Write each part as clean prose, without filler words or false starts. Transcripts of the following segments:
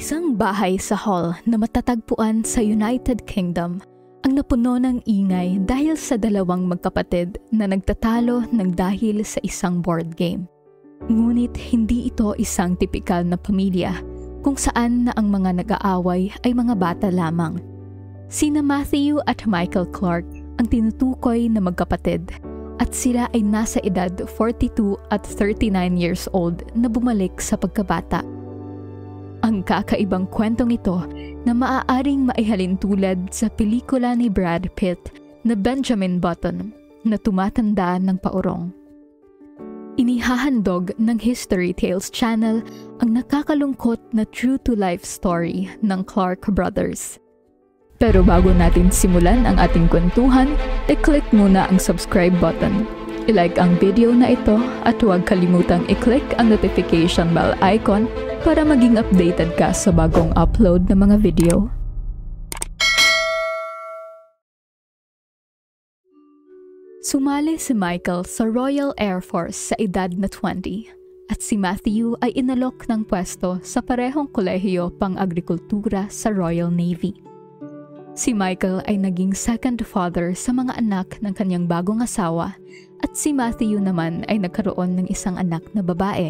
Isang bahay sa hall na matatagpuan sa United Kingdom ang napuno ng ingay dahil sa dalawang magkapatid na nagtatalo ng dahil sa isang board game. Ngunit hindi ito isang tipikal na pamilya kung saan na ang mga nag-aaway ay mga bata lamang. Sina Matthew at Michael Clark ang tinutukoy na magkapatid at sila ay nasa edad 42 at 39 years old na bumalik sa pagkabata. Ang kakaibang kwentong ito na maaaring maihalintulad sa pelikula ni Brad Pitt na Benjamin Button na Tumatanda ng Paurong. Inihahandog ng HISTORYTALES channel ang nakakalungkot na true-to-life story ng Clark Brothers. Pero bago natin simulan ang ating kwentuhan, i-click muna ang subscribe button. I-like ang video na ito at huwag kalimutang i-click ang notification bell icon para maging updated ka sa bagong upload ng mga video. Sumali si Michael sa Royal Air Force sa edad na 20 at si Matthew ay inalok ng pwesto sa parehong kolehiyo pang-agrikultura sa Royal Navy. Si Michael ay naging second father sa mga anak ng kanyang bagong asawa at si Matthew naman ay nagkaroon ng isang anak na babae.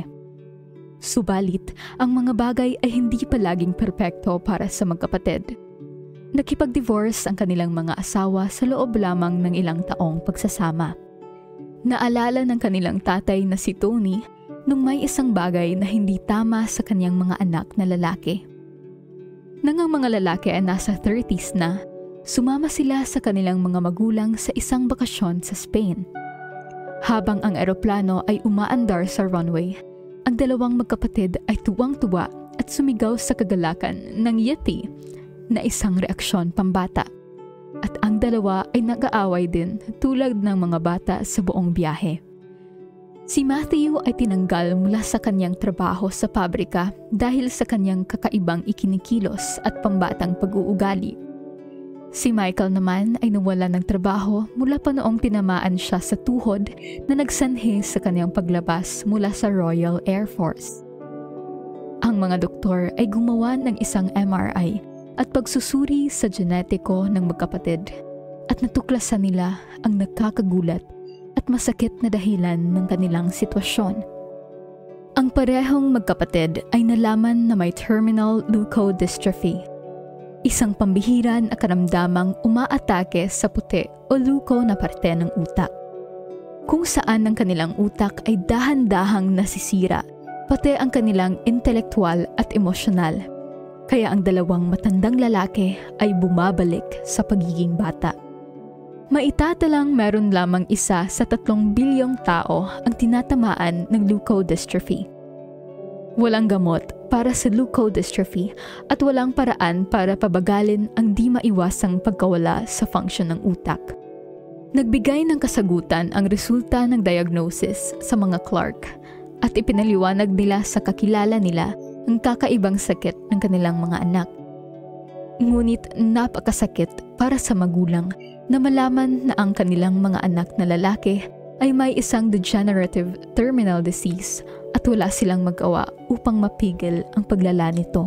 Subalit, ang mga bagay ay hindi palaging perpekto para sa magkapatid. Nakipag-divorce ang kanilang mga asawa sa loob lamang ng ilang taong pagsasama. Naalala ng kanilang tatay na si Tony nung may isang bagay na hindi tama sa kanyang mga anak na lalaki. Nang ang mga lalaki ay nasa 30s na, sumama sila sa kanilang mga magulang sa isang bakasyon sa Spain. Habang ang eroplano ay umaandar sa runway, ang dalawang magkapatid ay tuwang-tuwa at sumigaw sa kagalakan ng yippee na isang reaksyon pambata. At ang dalawa ay nag-aaway din tulad ng mga bata sa buong biyahe. Si Matthew ay tinanggal mula sa kanyang trabaho sa pabrika dahil sa kanyang kakaibang ikinikilos at pambatang pag-uugali. Si Michael naman ay nawala ng trabaho mula pa noong tinamaan siya sa tuhod na nagsanhi sa kanyang paglabas mula sa Royal Air Force. Ang mga doktor ay gumawa ng isang MRI at pagsusuri sa genetiko ng magkapatid at natuklasan nila ang nakakagulat at masakit na dahilan ng kanilang sitwasyon. Ang parehong magkapatid ay nalaman na may terminal leukodystrophy, isang pambihirang karamdamang umaatake sa puti o leuko na parte ng utak, kung saan ang kanilang utak ay dahan-dahang nasisira, pati ang kanilang intelektual at emosyonal. Kaya ang dalawang matandang lalaki ay bumabalik sa pagiging bata. Maitatalang meron lamang isa sa 3 bilyong tao ang tinatamaan ng leukodystrophy. Walang gamot para sa leukodystrophy at walang paraan para pabagalin ang di maiwasang pagkawala sa function ng utak. Nagbigay ng kasagutan ang resulta ng diagnosis sa mga Clark at ipinaliwanag nila sa kakilala nila ang kakaibang sakit ng kanilang mga anak. Ngunit napakasakit para sa magulang na malaman na ang kanilang mga anak na lalaki ay may isang degenerative terminal disease at wala silang magawa upang mapigil ang paglala nito.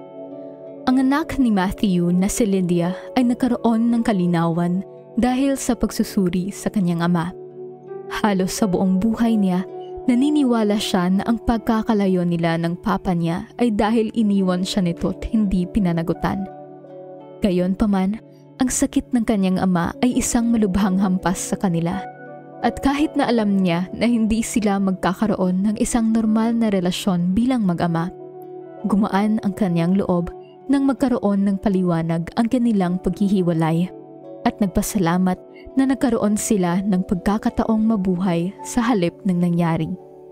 Ang anak ni Matthew na si Lydia ay nagkaroon ng kalinawan dahil sa pagsusuri sa kanyang ama. Halos sa buong buhay niya, naniniwala siya na ang pagkakalayo nila ng papa niya ay dahil iniwan siya nito at hindi pinanagutan. Gayonpaman, ang sakit ng kanyang ama ay isang malubhang hampas sa kanila. At kahit na alam niya na hindi sila magkakaroon ng isang normal na relasyon bilang mag-ama, gumaan ang kanyang loob nang magkaroon ng paliwanag ang kanilang paghihiwalay at nagpasalamat na nagkaroon sila ng pagkakataong mabuhay sa halip ng nangyari.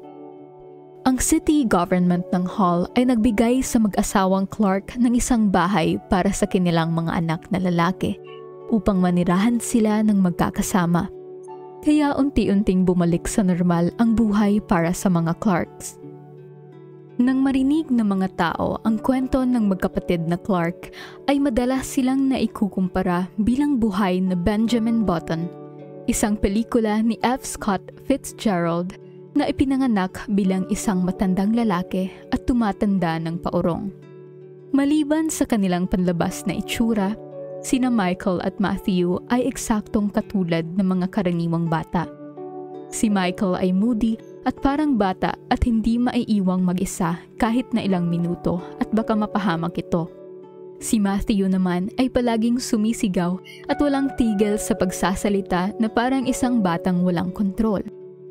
Ang city government ng Hull ay nagbigay sa mag-asawang Clark ng isang bahay para sa kanilang mga anak na lalaki upang manirahan sila ng magkakasama. Kaya unti-unting bumalik sa normal ang buhay para sa mga Clarks. Nang marinig ng mga tao ang kwento ng magkapatid na Clark, ay madalas silang naikukumpara bilang buhay na Benjamin Button, isang pelikula ni F. Scott Fitzgerald na ipinanganak bilang isang matandang lalaki at tumatanda ng paurong. Maliban sa kanilang panlabas na itsura, sina Michael at Matthew ay eksaktong katulad ng mga karaniwang bata. Si Michael ay moody at parang bata at hindi maiiwang mag-isa kahit na ilang minuto at baka mapahamak ito. Si Matthew naman ay palaging sumisigaw at walang tigil sa pagsasalita na parang isang batang walang kontrol.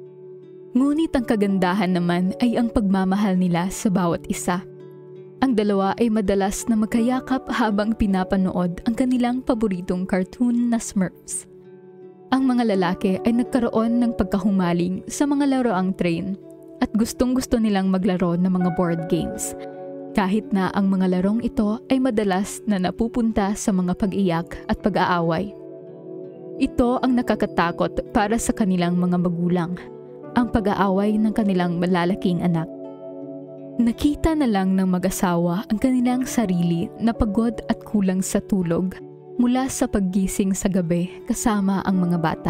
Ngunit ang kagandahan naman ay ang pagmamahal nila sa bawat isa. Ang dalawa ay madalas na magkayakap habang pinapanood ang kanilang paboritong cartoon na Smurfs. Ang mga lalaki ay nagkaroon ng pagkahumaling sa mga laroang train at gustong-gusto nilang maglaro ng mga board games. Kahit na ang mga larong ito ay madalas na napupunta sa mga pag-iyak at pag-aaway. Ito ang nakakatakot para sa kanilang mga magulang, ang pag-aaway ng kanilang malalaking anak. Nakita na lang ng mag-asawa ang kanilang sarili na pagod at kulang sa tulog mula sa paggising sa gabi kasama ang mga bata.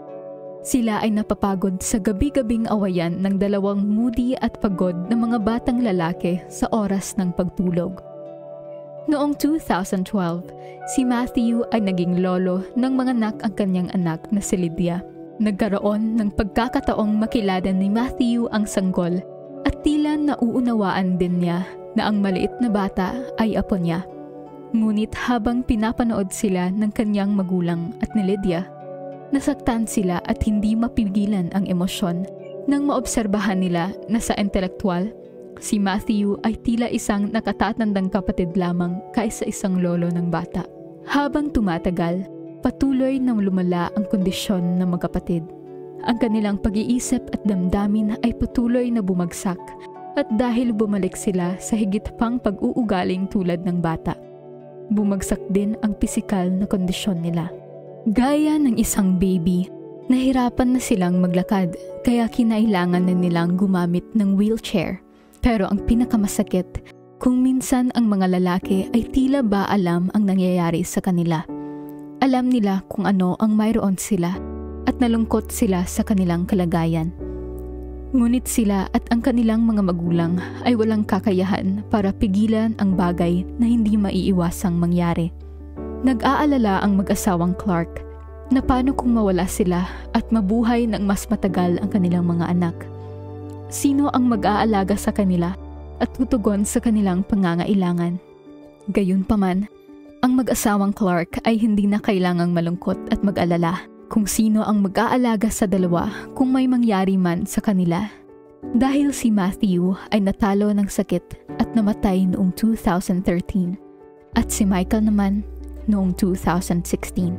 Sila ay napapagod sa gabi-gabing awayan ng dalawang moody at pagod na mga batang lalaki sa oras ng pagtulog. Noong 2012, si Matthew ay naging lolo ng manganak ang kanyang anak na si Lydia. Nagkaroon ng pagkakataong makilala ni Matthew ang sanggol at tila nauunawaan din niya na ang maliit na bata ay apo niya. Ngunit habang pinapanood sila ng kanyang magulang at ni Lydia, nasaktan sila at hindi mapigilan ang emosyon nang maobserbahan nila na sa intelektual, si Matthew ay tila isang nakatatandang kapatid lamang kaysa isang lolo ng bata. Habang tumatagal, patuloy na lumala ang kondisyon ng magkapatid. Ang kanilang pag-iisip at damdamin ay patuloy na bumagsak at dahil bumalik sila sa higit pang pag-uugaling tulad ng bata. Bumagsak din ang pisikal na kondisyon nila. Gaya ng isang baby, nahirapan na silang maglakad kaya kinailangan na nilang gumamit ng wheelchair. Pero ang pinakamasakit, kung minsan ang mga lalaki ay tila ba alam ang nangyayari sa kanila. Alam nila kung ano ang mayroon sila at nalungkot sila sa kanilang kalagayan. Ngunit sila at ang kanilang mga magulang ay walang kakayahan para pigilan ang bagay na hindi maiiwasang mangyari. Nag-aalala ang mag-asawang Clark na paano kung mawala sila at mabuhay ng mas matagal ang kanilang mga anak. Sino ang mag-aalaga sa kanila at tutugon sa kanilang pangangailangan? Gayunpaman, ang mag-asawang Clark ay hindi na kailangang malungkot at mag-alala kung sino ang mag-aalaga sa dalawa kung may mangyari man sa kanila. Dahil si Matthew ay natalo ng sakit at namatay noong 2013 at si Michael naman noong 2016.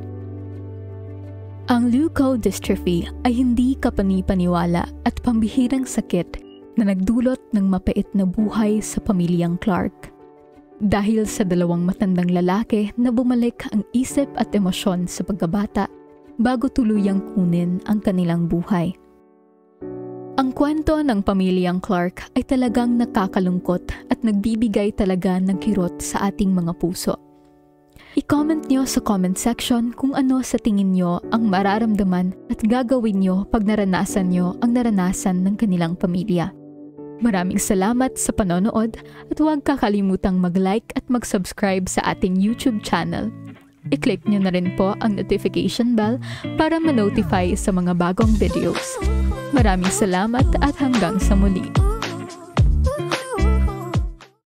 Ang leukodystrophy ay hindi kapani-paniwala at pambihirang sakit na nagdulot ng mapait na buhay sa pamilyang Clark. Dahil sa dalawang matandang lalaki na bumalik ang isip at emosyon sa pagkabata bago tuluyang kunin ang kanilang buhay. Ang kwento ng pamilyang Clark ay talagang nakakalungkot at nagbibigay talaga ng kirot sa ating mga puso. I-comment nyo sa comment section kung ano sa tingin nyo ang mararamdaman at gagawin nyo pag naranasan nyo ang naranasan ng kanilang pamilya. Maraming salamat sa panonood at huwag kakalimutang mag-like at mag-subscribe sa ating YouTube channel. I-click nyo na rin po ang notification bell para ma-notify sa mga bagong videos. Maraming salamat at hanggang sa muli.